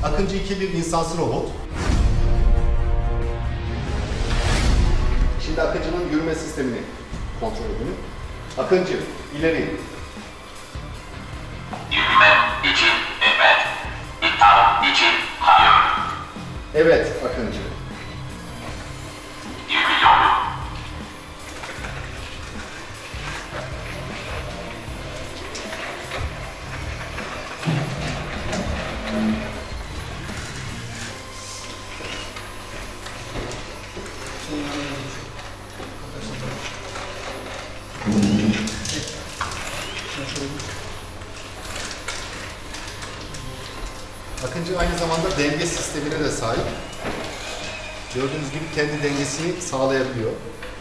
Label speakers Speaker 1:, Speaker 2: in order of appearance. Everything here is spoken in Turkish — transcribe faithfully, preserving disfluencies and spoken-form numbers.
Speaker 1: Akıncı iki bir insansız robot. Şimdi Akıncı'nın yürüme sistemini kontrol edelim. Akıncı, ileri.
Speaker 2: Yürüme için evet. İthal için hayır.
Speaker 1: Evet Akıncı.
Speaker 2: Yürüyorum.
Speaker 1: Akıncı aynı zamanda denge sistemine de sahip. Gördüğünüz gibi kendi dengesini sağlayabiliyor.